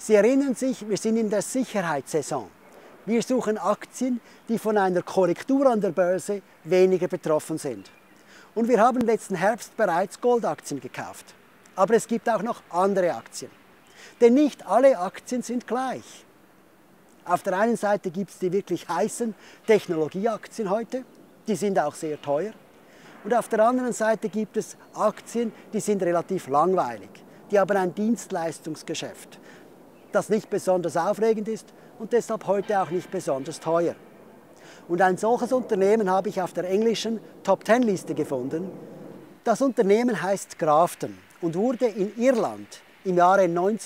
Sie erinnern sich, wir sind in der Sicherheitssaison. Wir suchen Aktien, die von einer Korrektur an der Börse weniger betroffen sind. Und wir haben letzten Herbst bereits Goldaktien gekauft. Aber es gibt auch noch andere Aktien. Denn nicht alle Aktien sind gleich. Auf der einen Seite gibt es die wirklich heißen Technologieaktien heute, die sind auch sehr teuer. Und auf der anderen Seite gibt es Aktien, die sind relativ langweilig. Die haben ein Dienstleistungsgeschäft, das nicht besonders aufregend ist und deshalb heute auch nicht besonders teuer. Und ein solches Unternehmen habe ich auf der englischen Top-10-Liste gefunden. Das Unternehmen heißt Grafton und wurde in Irland im Jahre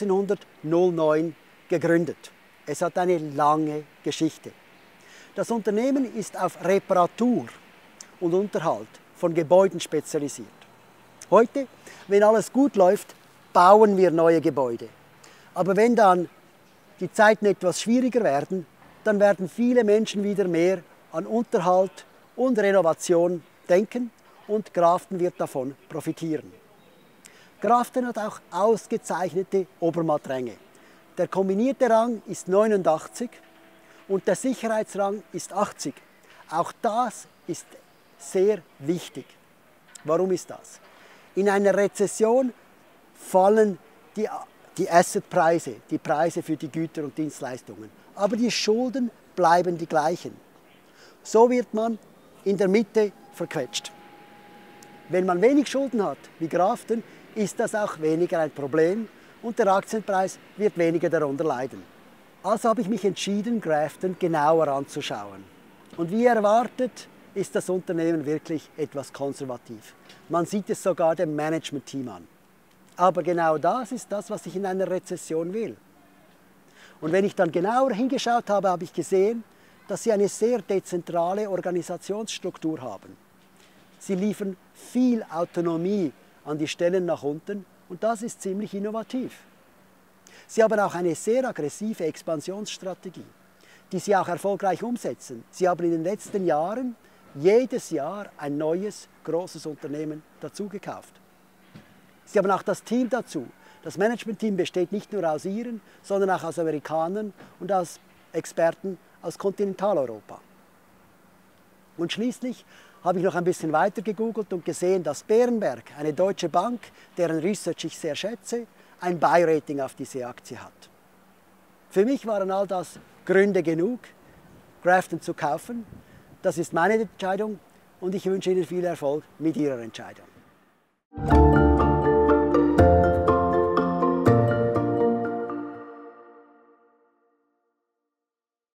1909 gegründet. Es hat eine lange Geschichte. Das Unternehmen ist auf Reparatur und Unterhalt von Gebäuden spezialisiert. Heute, wenn alles gut läuft, bauen wir neue Gebäude. Aber wenn dann die Zeiten etwas schwieriger werden, dann werden viele Menschen wieder mehr an Unterhalt und Renovation denken und Grafton wird davon profitieren. Grafton hat auch ausgezeichnete Obermattränge. Der kombinierte Rang ist 89 und der Sicherheitsrang ist 80. Auch das ist sehr wichtig. Warum ist das? In einer Rezession fallen die Assetpreise, die Preise für die Güter und Dienstleistungen. Aber die Schulden bleiben die gleichen. So wird man in der Mitte verquetscht. Wenn man wenig Schulden hat, wie Grafton, ist das auch weniger ein Problem und der Aktienpreis wird weniger darunter leiden. Also habe ich mich entschieden, Grafton genauer anzuschauen. Und wie erwartet, ist das Unternehmen wirklich etwas konservativ. Man sieht es sogar dem Management-Team an. Aber genau das ist das, was ich in einer Rezession will. Und wenn ich dann genauer hingeschaut habe, habe ich gesehen, dass sie eine sehr dezentrale Organisationsstruktur haben. Sie liefern viel Autonomie an die Stellen nach unten und das ist ziemlich innovativ. Sie haben auch eine sehr aggressive Expansionsstrategie, die sie auch erfolgreich umsetzen. Sie haben in den letzten Jahren jedes Jahr ein neues, großes Unternehmen dazugekauft. Sie haben auch das Team dazu. Das Management-Team besteht nicht nur aus Iren, sondern auch aus Amerikanern und aus Experten aus Kontinentaleuropa. Und schließlich habe ich noch ein bisschen weiter gegoogelt und gesehen, dass Berenberg, eine deutsche Bank, deren Research ich sehr schätze, ein Buy-Rating auf diese Aktie hat. Für mich waren all das Gründe genug, Grafton zu kaufen. Das ist meine Entscheidung und ich wünsche Ihnen viel Erfolg mit Ihrer Entscheidung.